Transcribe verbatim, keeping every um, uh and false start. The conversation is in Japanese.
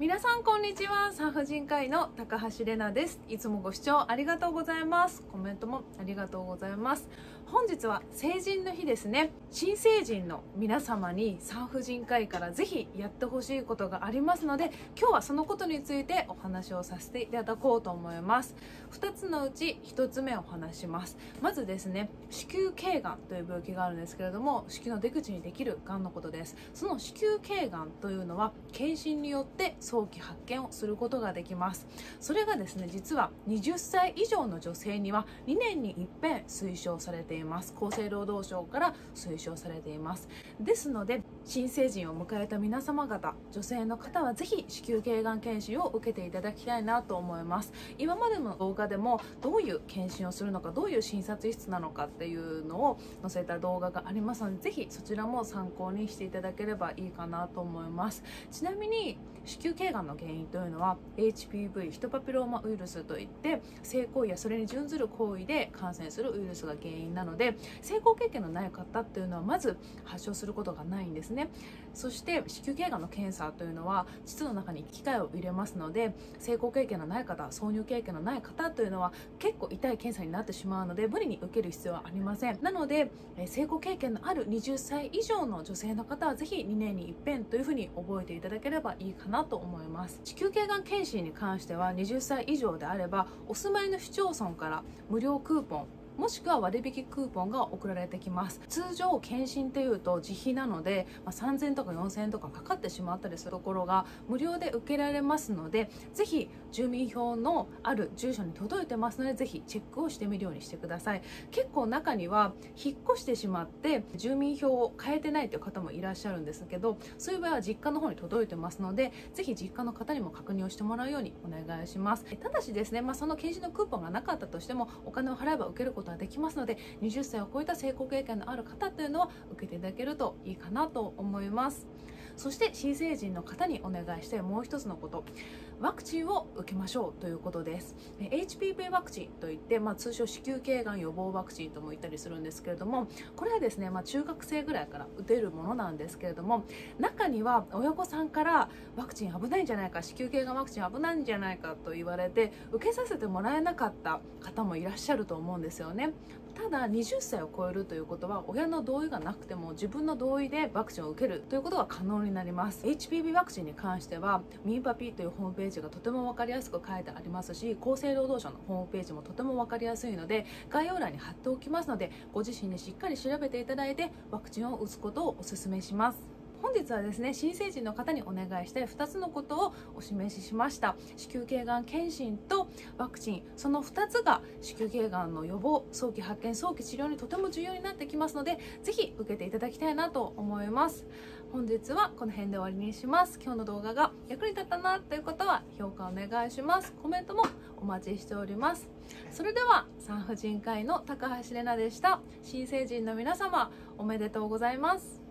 皆さんこんにちは。産婦人科医の高橋玲奈です。いつもご視聴ありがとうございます。コメントもありがとうございます。本日は成人の日ですね。新成人の皆様に産婦人科医からぜひやってほしいことがありますので、今日はそのことについてお話をさせていただこうと思います。ふたつのうちひとつめをお話します。まずですね、子宮頸がんという病気があるんですけれども、子宮の出口にできるがんのことです。その子宮頸がんというのは検診によって早期発見をすることができます。それがですね、実ははたち以上の女性にはにねんに一遍推奨されています。厚生労働省から推奨されています。ですので、新成人を迎えた皆様方、女性の方はぜひ子宮頸がん検診を受けていただきたいなと思います。今までの動画でもどういう検診をするのか、どういう診察室なのかっていうのを載せた動画がありますので、ぜひそちらも参考にしていただければいいかなと思います。ちなみに子宮頸がんの原因というのは エイチピーブイ ヒトパピローマウイルスといって、性行為やそれに準ずる行為で感染するウイルスが原因なので、性交経験のない方っていうのはまず発症することがないんですね。そして子宮頸がんの検査というのは膣の中に機械を入れますので、性交経験のない方、挿入経験のない方というのは結構痛い検査になってしまうので、無理に受ける必要はありません。なので性交経験のあるはたち以上の女性の方はぜひにねんに一遍というふうに覚えていただければいいかなと思います。子宮頸がん検診に関してははたち以上であればお住まいの市町村から無料クーポンもしくは割引クーポンが送られてきます。通常検診というと自費なので、まあ、さんぜんえんとかよんせんえんとかかかってしまったりするところが無料で受けられますので、ぜひ住民票のある住所に届いてますので、ぜひチェックをしてみるようにしてください。結構中には引っ越してしまって住民票を変えてないという方もいらっしゃるんですけど、そういう場合は実家の方に届いてますので、ぜひ実家の方にも確認をしてもらうようにお願いします。ただしですね、まあ、その検診のクーポンがなかったとしてもお金を払えば受けることはできますので、はたちを超えた性交経験のある方というのは受けていただけるといいかなと思います。そして新成人の方にお願いしてもう一つのこと、ワクチンを受けましょうということです。 エイチピーブイ ワクチンといって、まあ、通称子宮頸がん予防ワクチンとも言ったりするんですけれども、これはですね、まあ、中学生ぐらいから打てるものなんですけれども、中には親御さんからワクチン危ないんじゃないか、子宮頸がんワクチン危ないんじゃないかと言われて受けさせてもらえなかった方もいらっしゃると思うんですよね。ただはたちを超えるということは、親の同意がなくても自分の同意でワクチンを受けるということが可能になります。 エイチピーブイ ワクチンに関してはミンパピーというホームページがとても分かりやすく書いてありますし、厚生労働省のホームページもとても分かりやすいので、概要欄に貼っておきますので、ご自身でしっかり調べていただいてワクチンを打つことをお勧めします。本日はですね、新成人の方にお願いしてふたつのことをお示ししました。子宮頸がん検診とワクチン、そのふたつが子宮頸がんの予防、早期発見、早期治療にとても重要になってきますので、ぜひ受けていただきたいなと思います。本日はこの辺で終わりにします。今日の動画が役に立ったなという方は評価お願いします。コメントもお待ちしております。それでは産婦人科医の高橋玲奈でした。新成人の皆様、おめでとうございます。